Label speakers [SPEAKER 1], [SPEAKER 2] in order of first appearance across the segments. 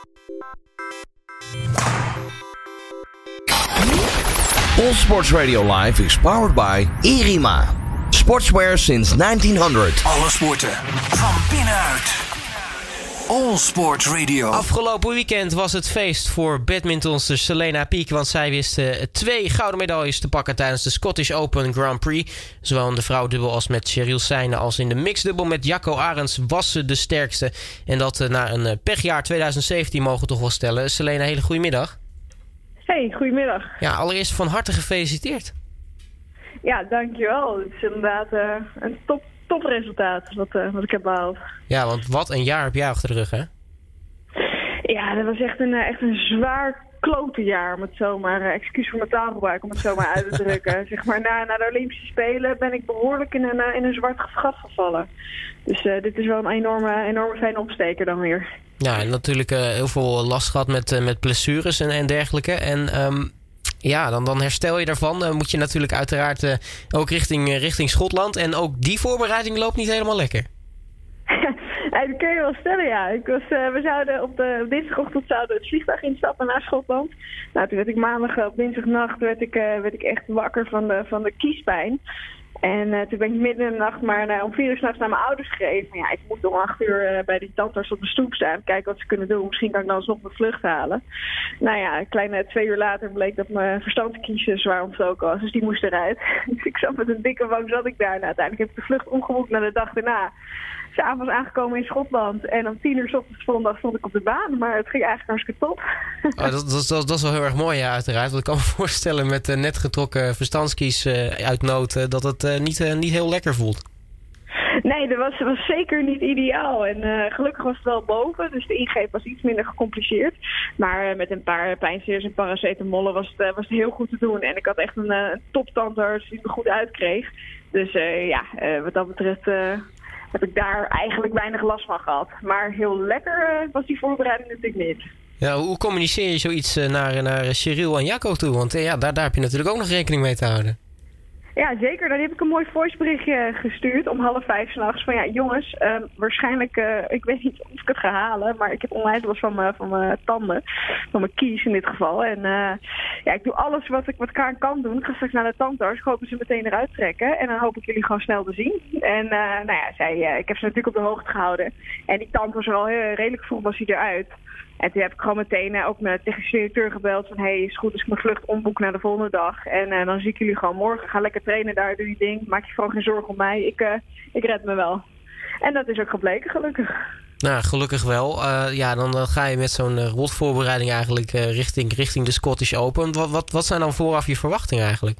[SPEAKER 1] All Sports Radio Live is powered by Irima. Sportswear since 1900.
[SPEAKER 2] Alle sporten van binnenuit. All Sports Radio.
[SPEAKER 3] Afgelopen weekend was het feest voor badmintonster Selena Peak, want zij wist 2 gouden medailles te pakken tijdens de Scottish Open Grand Prix. Zowel in de vrouwendubbel als met Cheryl Seijnen als in de mixdubbel met Jacco Arends was ze de sterkste. En dat na een pechjaar 2017 mogen we toch wel stellen. Selena, hele goede middag.
[SPEAKER 4] Hey, goedemiddag.
[SPEAKER 3] Ja, allereerst van harte gefeliciteerd.
[SPEAKER 4] Ja, dankjewel. Het is inderdaad een topresultaat wat ik heb behaald.
[SPEAKER 3] Ja, want wat een jaar heb jij achter de rug, hè?
[SPEAKER 4] Ja, dat was echt een zwaar klote jaar, om het zomaar, excuus voor mijn taalgebruik, om het zomaar uit te drukken. Zeg maar, na de Olympische Spelen ben ik behoorlijk in een zwart gat gevallen. Dus dit is wel een enorme fijne opsteker dan weer. Ja, en natuurlijk heel veel last gehad met blessures en dergelijke. En ja, dan herstel je daarvan. Dan moet je natuurlijk uiteraard ook richting Schotland. En ook die voorbereiding loopt niet helemaal lekker. Ja, dat kun je wel stellen, ja. We zouden op dinsdagochtend het vliegtuig instappen naar Schotland. Nou, toen werd ik maandag op dinsdagnacht werd ik echt wakker van de kiespijn. En toen ben ik midden in de nacht maar om 4 uur 's nachts naar mijn ouders gegeven. Ja, ik moet om 8 uur bij die tandarts op de stoep staan. Kijken wat ze kunnen doen. Misschien kan ik dan alsnog mijn vlucht halen. Nou ja, een kleine 2 uur later bleek dat mijn verstandskiezen zwaar ontstoken was. Dus die moest eruit. Dus ik zat met een dikke wang zat ik daar. Nou, uiteindelijk heb ik de vlucht omgeboekt naar de dag daarna. 's Avonds aangekomen in Schotland. En om 10 uur 's ochtends de volgende dag stond ik op de baan. Maar het ging eigenlijk hartstikke top.
[SPEAKER 3] Oh, dat is wel heel erg mooi, ja, uiteraard. Want ik kan me voorstellen met net getrokken verstandskies uit nood dat het niet heel lekker voelt. Nee, dat was zeker niet ideaal. En gelukkig was het wel boven. Dus de ingreep was iets minder gecompliceerd. Maar met een paar pijnstillers en paracetamollen was het heel goed te doen. En ik had echt een toptandarts die me goed uitkreeg. Dus wat dat betreft heb ik daar eigenlijk weinig last van gehad. Maar heel lekker was die voorbereiding natuurlijk niet. Ja, hoe communiceer je zoiets naar Cheryl en Jacco toe? Want daar heb je natuurlijk ook nog rekening mee te houden. Ja, zeker. Dan heb ik een mooi voiceberichtje gestuurd om 4:30 's nachts. Van ja, jongens, waarschijnlijk, ik weet niet of ik het ga halen, maar ik heb onwijs last van mijn tanden. Van mijn kies in dit geval. En ik doe alles wat ik aan kan doen. Ik ga straks naar de tandarts. Ik hoop dat ze meteen eruit trekken. En dan hoop ik jullie gewoon snel te zien. En ik heb ze natuurlijk op de hoogte gehouden. En die tand was er al redelijk vroeg was hij eruit. En toen heb ik gewoon meteen ook met de technische directeur gebeld van hey, is goed als ik mijn vlucht omboek naar de volgende dag. En dan zie ik jullie gewoon morgen. Ga lekker trainen daar, doe je ding. Maak je vooral geen zorgen om mij. Ik red me wel. En dat is ook gebleken, gelukkig. Nou, gelukkig wel. Dan ga je met zo'n rotvoorbereiding eigenlijk richting de Scottish Open. Wat zijn dan vooraf je verwachtingen eigenlijk?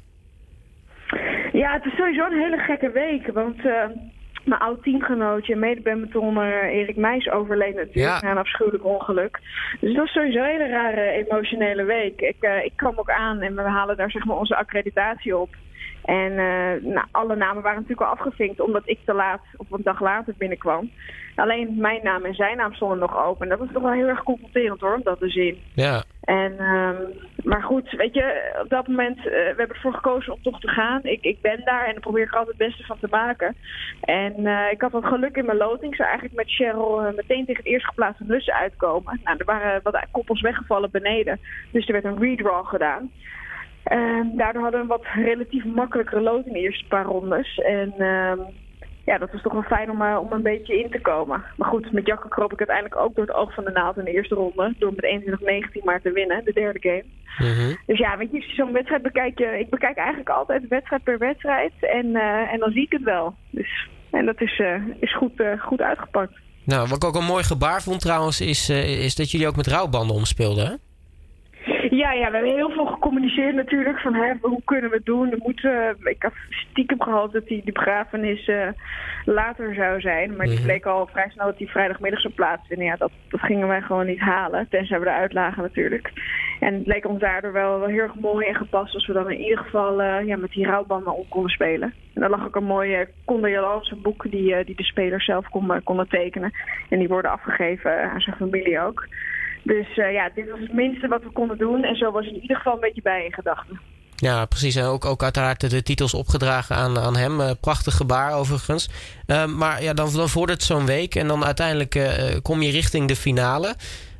[SPEAKER 3] Ja, het is sowieso een hele gekke week. Want mijn oud-teamgenootje en mede-badmintonner Erik Meijs overleed natuurlijk na een afschuwelijk ongeluk. Dus dat was sowieso een hele rare emotionele week. Ik kwam ook aan en we halen daar zeg maar onze accreditatie op. En alle namen waren natuurlijk al afgevinkt omdat ik te laat of een dag later binnenkwam. Alleen mijn naam en zijn naam stonden nog open. En dat was toch wel heel erg confronterend hoor, om dat te zien. Ja. En, maar goed, weet je, op dat moment, we hebben ervoor gekozen om toch te gaan. Ik ben daar en daar probeer ik er altijd het beste van te maken. En ik had wat geluk in mijn loting. Ik zou eigenlijk met Cheryl meteen tegen het eerst geplaatste Russen uitkomen. Nou, er waren wat koppels weggevallen beneden. Dus er werd een redraw gedaan. Daardoor hadden we een wat relatief makkelijkere loting in de eerste paar rondes. En dat was toch wel fijn om een beetje in te komen. Maar goed, met Jacco kroop ik uiteindelijk ook door het oog van de naald in de eerste ronde. Door met 21-19 maar te winnen, de derde game. Mm-hmm. Dus ja, weet je, als je zo'n wedstrijd bekijkt, ik bekijk eigenlijk altijd wedstrijd per wedstrijd. En dan zie ik het wel. Dus, en dat is goed uitgepakt. Nou, wat ik ook een mooi gebaar vond trouwens, is dat jullie ook met rouwbanden omspeelden, hè? Ja, we hebben heel veel gecommuniceerd natuurlijk. Van hoe kunnen we het doen? Ik had stiekem gehoopt dat die begrafenis later zou zijn. Maar die bleek al vrij snel dat die vrijdagmiddag zou plaatsvinden. Ja, dat gingen wij gewoon niet halen. Tenzij we eruit lagen natuurlijk. En het leek ons daardoor wel heel erg mooi en gepast als we dan in ieder geval met die rouwbanden om konden spelen. En daar lag ook een mooi condolence boek die de speler zelf konden tekenen. En die worden afgegeven aan zijn familie ook. Dus dit was het minste wat we konden doen. En zo was het in ieder geval een beetje bij in gedachten. Ja, precies. En ook uiteraard de titels opgedragen aan hem. Prachtig gebaar overigens. Maar ja, dan vordert zo'n week. En dan uiteindelijk kom je richting de finale.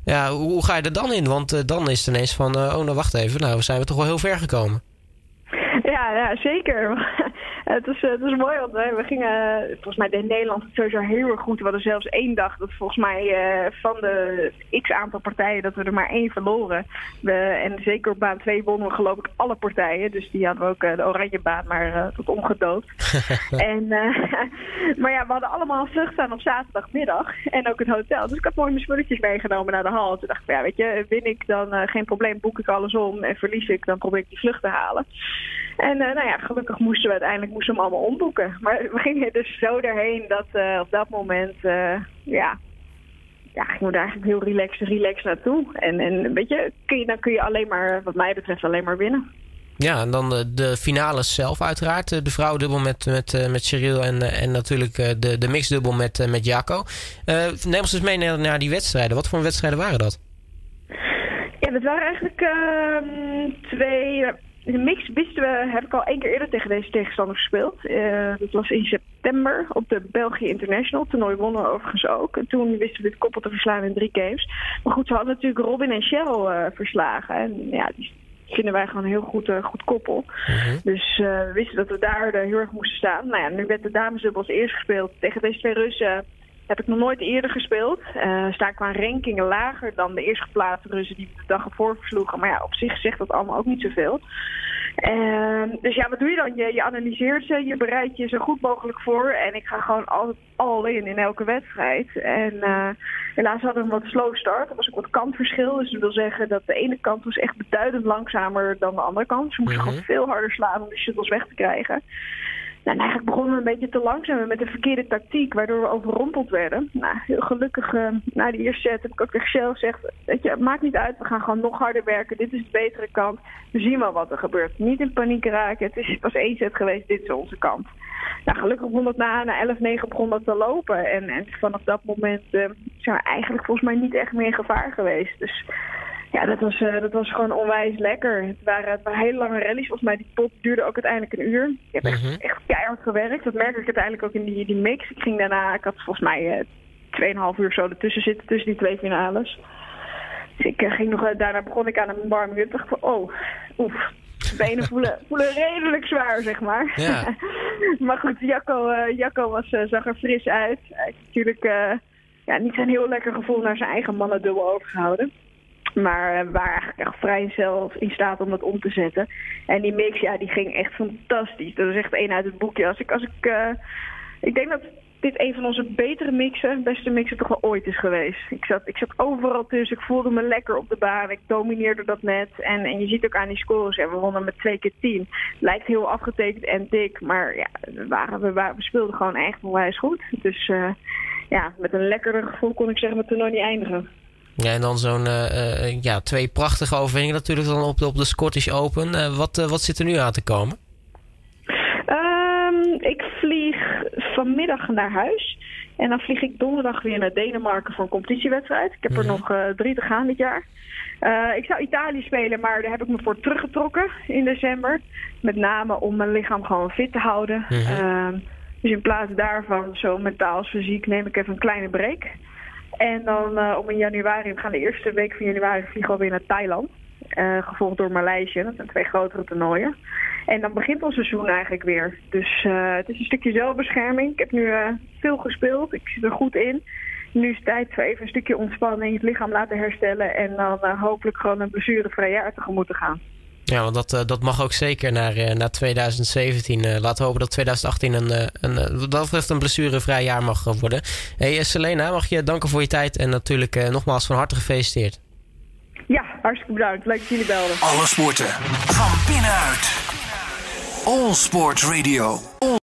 [SPEAKER 3] Ja, hoe ga je er dan in? Want dan is het ineens van, nou wacht even, nou zijn we toch wel heel ver gekomen.
[SPEAKER 4] Ja, zeker. Het is mooi, want we gingen, volgens mij deed Nederland het sowieso heel erg goed. We hadden zelfs 1 dag dat volgens mij van de x-aantal partijen dat we er maar 1 verloren. En zeker op baan 2 wonnen we geloof ik alle partijen. Dus die hadden we ook de oranje baan maar tot omgedoopt. Maar ja, we hadden allemaal vlucht staan op zaterdagmiddag en ook het hotel. Dus ik had mooi mijn spulletjes meegenomen naar de hal. Toen dacht ik, ja, weet je, win ik dan geen probleem, boek ik alles om. En verlies ik, dan probeer ik die vlucht te halen. En nou ja, gelukkig moesten we hem allemaal omboeken. Maar we gingen dus zo daarheen dat op dat moment, gingen we daar eigenlijk heel relaxed naartoe. En weet je, dan kun je alleen maar, wat mij betreft, alleen maar winnen. Ja,
[SPEAKER 3] en dan de finales zelf uiteraard. De vrouwendubbel met Cyril en natuurlijk de mixdubbel met Jacco. Neem ons dus mee naar die wedstrijden. Wat voor wedstrijden waren dat?
[SPEAKER 4] Ja, dat waren eigenlijk 2... De mix heb ik al 1 keer eerder tegen deze tegenstander gespeeld. Dat was in september op de België International. Het toernooi wonnen we overigens ook. En toen wisten we dit koppel te verslaan in 3 games. Maar goed, ze hadden natuurlijk Robin en Cheryl verslagen. En ja, die vinden wij gewoon een heel goed koppel. Mm-hmm. Dus we wisten dat we daar heel erg moesten staan. Nou ja, nu werd de damesdubbel als eerst gespeeld. Tegen deze 2 Russen heb ik nog nooit eerder gespeeld. Sta qua rankingen lager dan de eerst geplaatste Russen die de dag ervoor versloegen. Maar ja, op zich zegt dat allemaal ook niet zoveel. Dus ja, wat doe je dan? Je analyseert ze, je bereidt je zo goed mogelijk voor. En ik ga gewoon altijd all in elke wedstrijd. En helaas hadden we een wat slow start. Er was ook wat kantverschil. Dus dat wil zeggen dat de ene kant was echt beduidend langzamer dan de andere kant. Ze moesten gewoon veel harder slaan om de shuttles weg te krijgen. Nou, en eigenlijk begonnen we een beetje te langzaam met de verkeerde tactiek, waardoor we overrompeld werden. Nou, heel gelukkig, na die eerste set heb ik ook tegen Shell gezegd, weet je, het maakt niet uit, we gaan gewoon nog harder werken. Dit is de betere kant. We zien wel wat er gebeurt. Niet in paniek raken. Het was 1 set geweest, dit is onze kant. Nou, gelukkig begon dat na 11-9 begon dat te lopen. En vanaf dat moment zijn we eigenlijk volgens mij niet echt meer in gevaar geweest. Dus ja, dat was gewoon onwijs lekker. Het waren hele lange rallies. Volgens mij die pot duurde ook uiteindelijk 1 uur. Ik heb echt keihard gewerkt. Dat merk ik uiteindelijk ook in die mix. Ik had volgens mij 2,5 uur zo ertussen zitten, tussen die 2 finales. Dus daarna begon ik aan een warming up. Dacht van, de benen voelen redelijk zwaar, zeg maar. Ja. Maar goed, Jacco zag er fris uit. Hij heeft natuurlijk niet zo'n heel lekker gevoel naar zijn eigen mannendubbel overgehouden. Maar we waren eigenlijk echt vrij zelf in staat om dat om te zetten. En die mix, ja, die ging echt fantastisch. Dat is echt 1 uit het boekje. Ik denk dat dit een van onze betere mixen, beste mixen toch wel ooit is geweest. Ik zat overal tussen. Ik voelde me lekker op de baan. Ik domineerde dat net. En je ziet ook aan die scores. Ja, we wonnen met 2 keer 10. Lijkt heel afgetekend en dik. Maar ja, we speelden gewoon echt onwijs goed. Dus met een lekkerder gevoel kon ik zeggen het toernooi niet eindigen.
[SPEAKER 3] Ja, en dan zo'n 2 prachtige overwinningen natuurlijk dan op de Scottish Open. Wat zit er nu aan te komen?
[SPEAKER 4] Ik vlieg vanmiddag naar huis. En dan vlieg ik donderdag weer naar Denemarken voor een competitiewedstrijd. Ik heb er nog 3 te gaan dit jaar. Ik zou Italië spelen, maar daar heb ik me voor teruggetrokken in december. Met name om mijn lichaam gewoon fit te houden. Dus in plaats daarvan, zo mentaal als fysiek, neem ik even een kleine break. En dan om in januari, we gaan de eerste week van januari vliegen we weer naar Thailand. Gevolgd door Maleisië, dat zijn 2 grotere toernooien. En dan begint ons seizoen eigenlijk weer. Dus het is een stukje zelfbescherming. Ik heb nu veel gespeeld, ik zit er goed in. Nu is het tijd voor even een stukje ontspanning, het lichaam laten herstellen. En dan hopelijk gewoon een blessurevrij jaar tegemoet te gaan.
[SPEAKER 3] Ja, want dat mag ook zeker naar 2017. Laten we hopen dat 2018 dat betreft een blessurevrij jaar mag worden. Hey Selena, mag je danken voor je tijd en natuurlijk nogmaals van harte gefeliciteerd.
[SPEAKER 4] Ja, hartstikke bedankt. Leuk dat jullie belden.
[SPEAKER 2] Alle sporten van binnenuit. All Sports Radio.